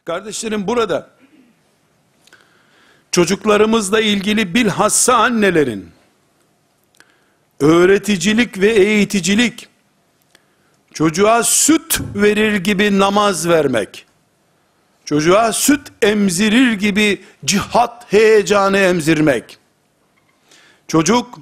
Kardeşlerim, burada çocuklarımızla ilgili bilhassa annelerin öğreticilik ve eğiticilik, çocuğa süt verir gibi namaz vermek, çocuğa süt emzirir gibi cihat heyecanı emzirmek, çocuk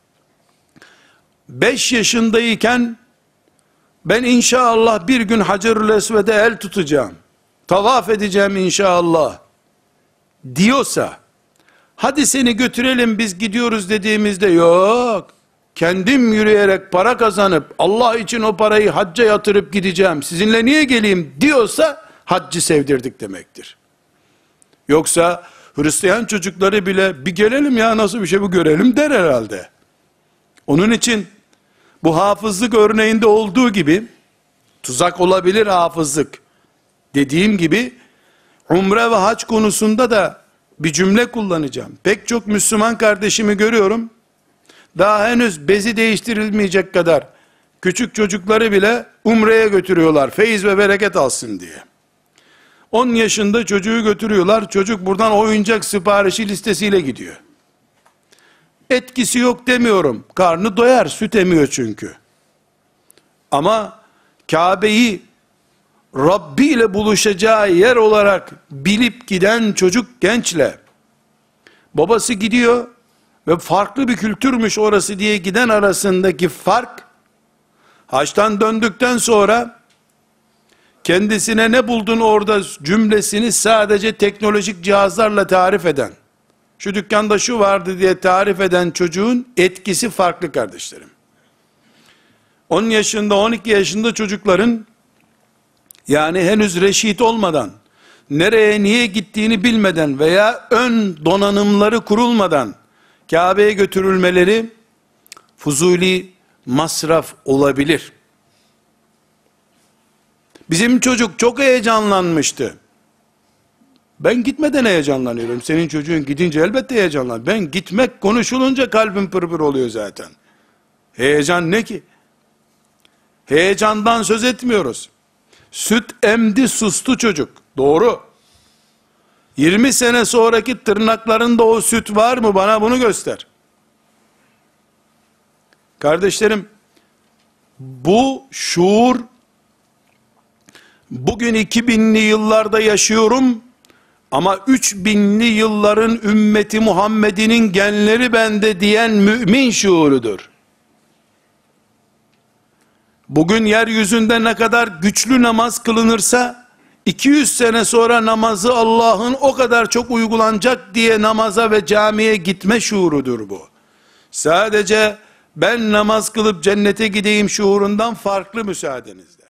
5 yaşındayken ben inşallah bir gün Hacerül Esved'e el tutacağım, tavaf edeceğim inşallah diyorsa, hadi seni götürelim biz gidiyoruz dediğimizde, yok kendim yürüyerek para kazanıp Allah için o parayı hacca yatırıp gideceğim, sizinle niye geleyim diyorsa haccı sevdirdik demektir. Yoksa Hristiyan çocukları bile bir gelelim ya, nasıl bir şey bu, görelim der herhalde. Onun için bu hafızlık örneğinde olduğu gibi, tuzak olabilir hafızlık dediğim gibi, umre ve hac konusunda da bir cümle kullanacağım. Pek çok Müslüman kardeşimi görüyorum, daha henüz bezi değiştirilmeyecek kadar küçük çocukları bile umreye götürüyorlar, feyiz ve bereket alsın diye. 10 yaşında çocuğu götürüyorlar, çocuk buradan oyuncak siparişi listesiyle gidiyor. Etkisi yok demiyorum, karnı doyar, süt emiyor çünkü. Ama Kabe'yi Rabbi ile buluşacağı yer olarak bilip giden çocuk gençle, babası gidiyor ve farklı bir kültürmüş orası diye giden arasındaki fark, haçtan döndükten sonra kendisine ne buldun orada cümlesini sadece teknolojik cihazlarla tarif eden, şu dükkanda şu vardı diye tarif eden çocuğun etkisi farklı kardeşlerim. 10 yaşında 12 yaşında çocukların, yani henüz reşit olmadan, nereye niye gittiğini bilmeden veya ön donanımları kurulmadan Kabe'ye götürülmeleri fuzuli masraf olabilir. Bizim çocuk çok heyecanlanmıştı. Ben gitmeden heyecanlanıyorum. Senin çocuğun gidince elbette heyecanlan. Ben gitmek konuşulunca kalbim pırpır oluyor zaten. Heyecan ne ki? Heyecandan söz etmiyoruz. Süt emdi sustu çocuk. Doğru. 20 sene sonraki tırnaklarında o süt var mı? Bana bunu göster. Kardeşlerim, bu şuur, bugün 2000'li yıllarda yaşıyorum ama 3000'li yılların ümmeti Muhammed'inin genleri bende diyen mümin şuurudur. Bugün yeryüzünde ne kadar güçlü namaz kılınırsa, 200 sene sonra namazı Allah'ın o kadar çok uygulanacak diye namaza ve camiye gitme şuurudur bu. Sadece ben namaz kılıp cennete gideyim şuurundan farklı, müsaadenizle.